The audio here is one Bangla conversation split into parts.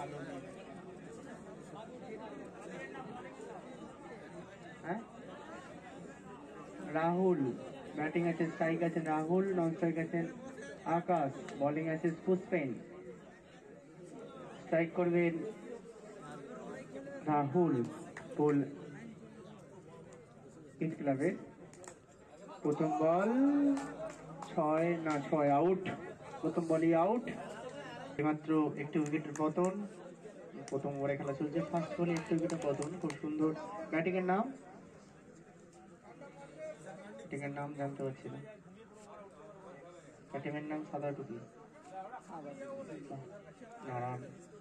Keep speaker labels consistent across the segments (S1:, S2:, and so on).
S1: রাহুল ব্যাটিং আছে, স্ট্রাইক আছেন রাহুল, নন স্ট্রাইক আছেন আকাশ, বোলিং আছে পুষ্পেন। স্ট্রাইক করবেন রাহুল, বল কিংস ক্লাবের। প্রথম বল 6 আউট, প্রথম বলই আউট। মাত্র একটি উইকেটের পতন, প্রথম ওভারে খেলা চলছে, ফার্স্ট বলে একটি উইকেটের পতন। খুব সুন্দর ব্যাটিং এর নাম, ব্যাটিং এর নাম জানতে পারছি না। ব্যাটিং এর নাম সাদা টুপি, নারায়ণ।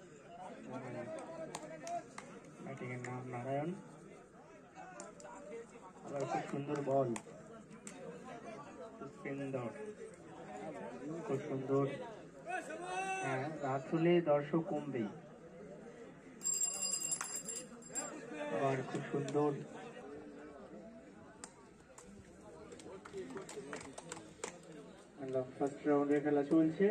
S1: ব্যাটিং এর নাম নারায়ণ। আবার খুব সুন্দর বল, সুন্দর, খুব সুন্দর। হ্যাঁ, রাত হলে দর্শক কমবেই। আবার খুব সুন্দর, ফার্স্ট রাউন্ডে খেলা চলছে।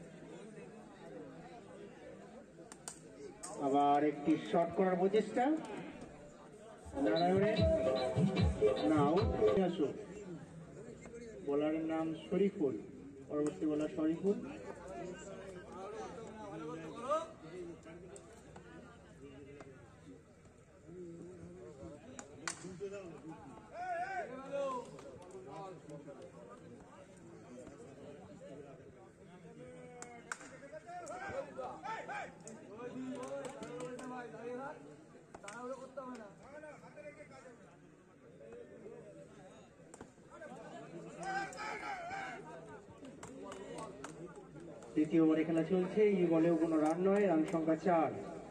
S1: আবার একটি শট করার প্রচেষ্টা নারায়ণের, না আউট। আসো, বোলারের নাম শরীফুল, পরবর্তী বোলার শরীফুল। দ্বিতীয় ওভারে খেলা চলছে, এই বলেও কোনো রান নয়, রান সংখ্যা 4।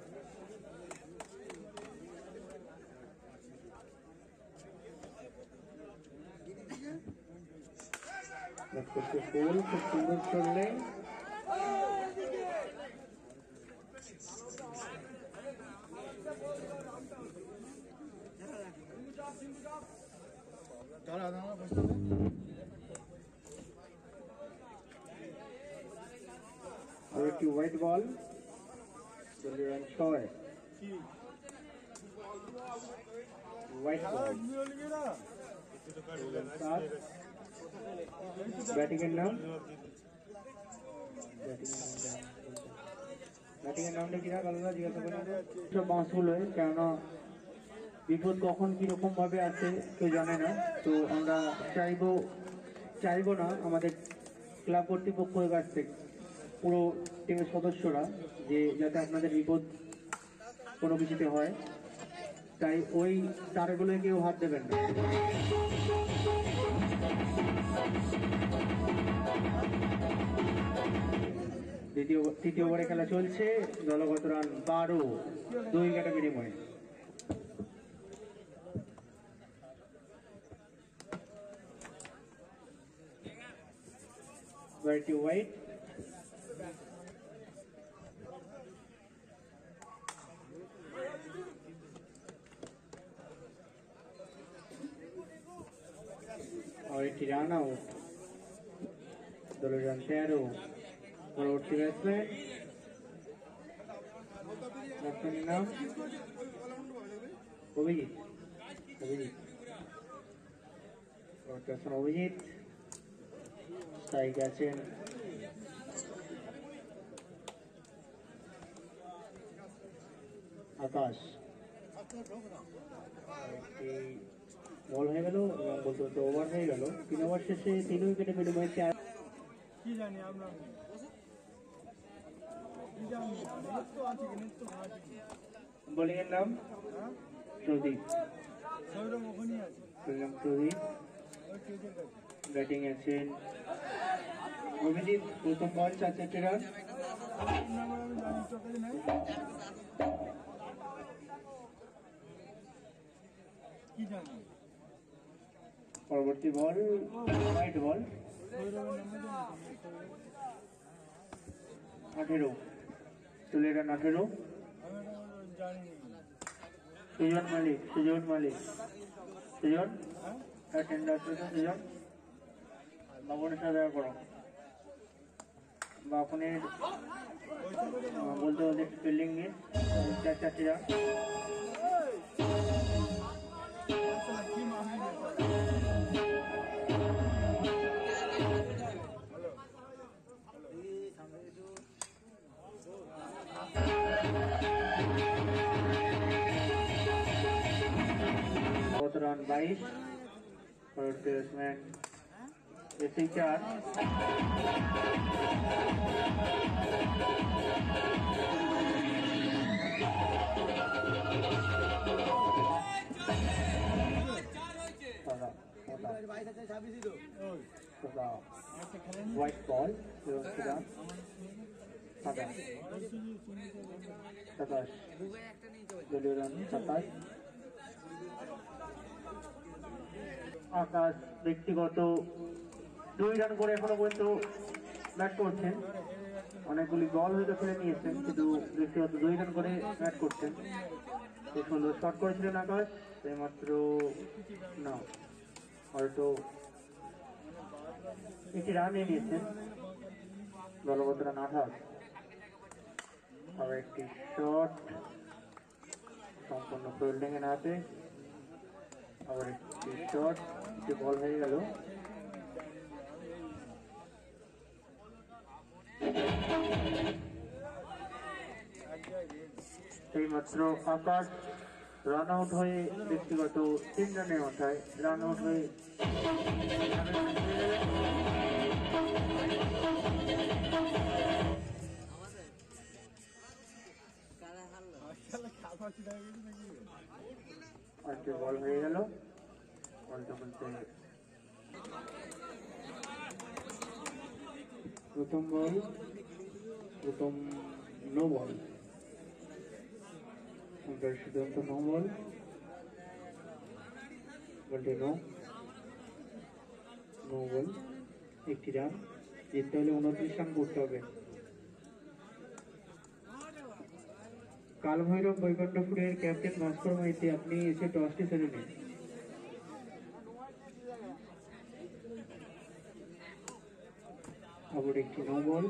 S1: খুব সুন্দর চললেন, আর একটি white ball, 6 white ball. Batting এর নাম, ব্যাটিং এর নামটা কিনা কালনা জিজ্ঞাসা করেন। সব মাসুল হয়, কেননা বিপদ কখন কিরকম ভাবে আছে কেউ জানে না। তো আমরা চাইবো না আমাদের ক্লাব কর্তৃপক্ষের কাছ থেকে, পুরো টিমের সদস্যরা, যে যাতে আপনাদের বিপদ কোনো কিছুতে হয়, তাই ওই তারগুলোয় কেউ হাত দেবেন না। তৃতীয় ওভারে খেলা চলছে, দলগত রান 12, 2 উইকেটের বিনিময়ে। হোয়াইট, और একটি রান আউট, দলের রান 13। পরবর্তী ব্যাটসম্যান, ব্যাটসম্যানের নাম অভিজিৎ, অভিজিৎ। স্ট্রাইক আছেন আকাশ। বল হয়ে গেল, বলতে বলতে ওভার হয়ে গেল। 3 ওভার শেষে 3 উইকেটের বিনিময়ে 4।
S2: কি জানি আমরা,
S1: বোলিং এর নাম প্রদীপ, প্রদীপ। ব্যাটিং আছেন অভিজিৎ, প্রথম বল 4 রান। পরবর্তী বল হোয়াইট বল, 18, দলের রান 18। সুজন মালিক, সুজন বাবনের সাথে দেখা করো, বাপনের বলতে দলের ফিল্ডিং মিস, 4 রান।
S2: কি মামলি
S1: রান 22 পরবর্তী ব্যাটসম্যান এসি 4। হোয়াইট বল 27 দলীয় রান 27। আকাশ ব্যক্তিগত 2 রান করে এখনো পর্যন্ত ব্যাট করছেন, অনেকগুলি বল হয়তো ফেলে নিয়েছেন, কিন্তু ব্যক্তিগত 2 রান করে ব্যাট করছেন। খুব সুন্দর শট করেছিলেন আকাশ, মাত্র না হয়তো একটি রান নিয়েছেন, দলগত রান 28। আবার একটি শট সম্পূর্ণ ফিল্ডিং এর হাতে, আবার একটি শট, একটি বল হয়ে গেল। এইমাত্র আকাশ রান আউট হয়ে ব্যক্তিগত 3 রানের মাথায় রান আউট হয়ে আরেকটি বল হয়ে গেল। বলতে বলতে প্রথম বল, প্রথম নো বল, সিদ্ধান্ত নো বল, বলটি নো বল, একটি রান। জিততে হলে 29 রান করতে হবে। কালভৈরব বৈকুণ্ঠপুরের ক্যাপ্টেন ভাস্কর মাইতি, আপনি এসে টসটি সেরে নিন। আবার একটি নো বল,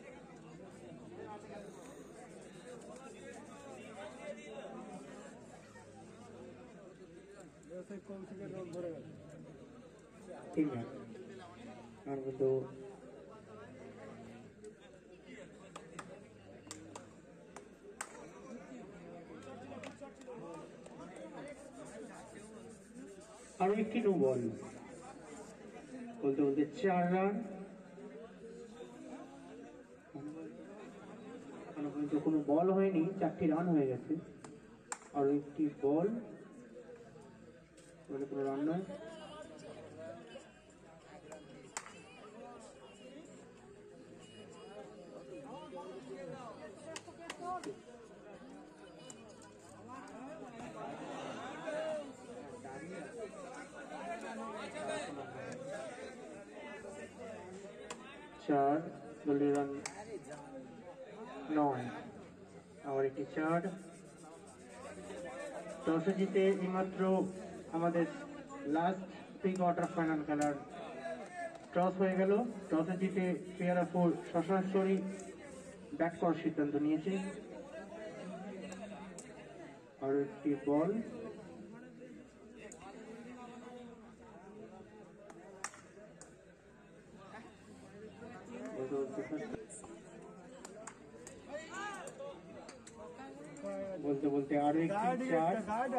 S2: কৌশিকের রোল ধরে গেল।
S1: ঠিক আছে, আর কিন্তু আরো একটি নো বল, বলতে বলতে 4 রান। এখনো পর্যন্ত কোনো বল হয়নি, 4টি রান হয়ে গেছে। আরো একটি বল, বলে কোনো রান নয়। চার, দলীয় রান 9। আবার একটি 4। টসে জিতে এইমাত্র আমাদের লাস্ট প্রি কোয়ার্টার ফাইনাল খেলার টস হয়ে গেল। টসে জিতে পেয়ারা 4 সশস্ত্রী ব্যাট করার সিদ্ধান্ত নিয়েছে। আর একটি বল, বলতে বলতে আরো একটি 4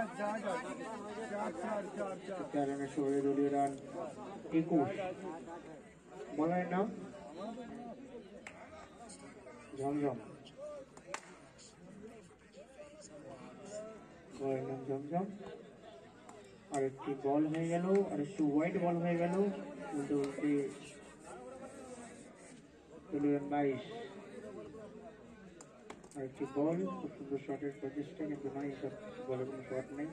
S1: রানের শহরে দলীয় রান 21। বলার নাম ঝমঝম, বলার নাম ঝমঝম। আর একটি বল হয়ে গেল, আর একটু হোয়াইট বল হয়ে গেল, বলতে বলতে দলীয় রান 22। আর একটি বল, খুব সুন্দর শটের প্রচেষ্টা, কিন্তু নয়, এসব বলে কোনো শট নেই।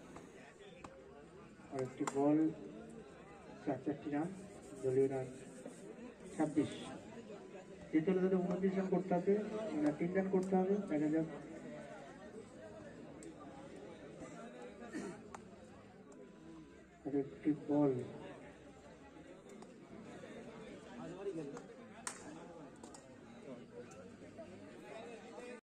S1: আর একটি বল, 4টি রান, দলীয় রান 26। যেতে হলে তাদের 29 রান করতে হবে, 3 রান করতে হবে। দেখা যাক। আর একটি বল,